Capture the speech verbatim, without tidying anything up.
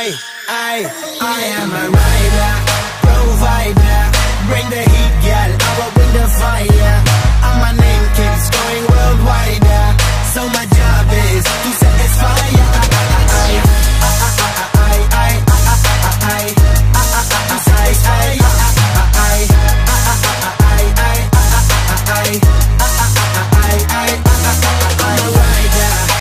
I, I, I am a rider, provider. Bring the heat, girl, I will bring the fire.